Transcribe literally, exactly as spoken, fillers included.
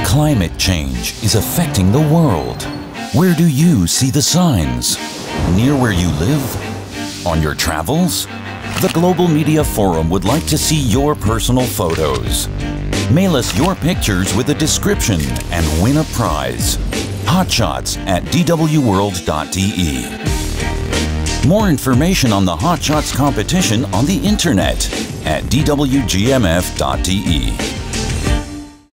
Climate change is affecting the world. Where do you see the signs? Near where you live? On your travels? The Global Media Forum would like to see your personal photos. Mail us your pictures with a description and win a prize. Hotshots at d w world dot d e. More information on the Hotshots competition on the internet at d w g m f dot d e.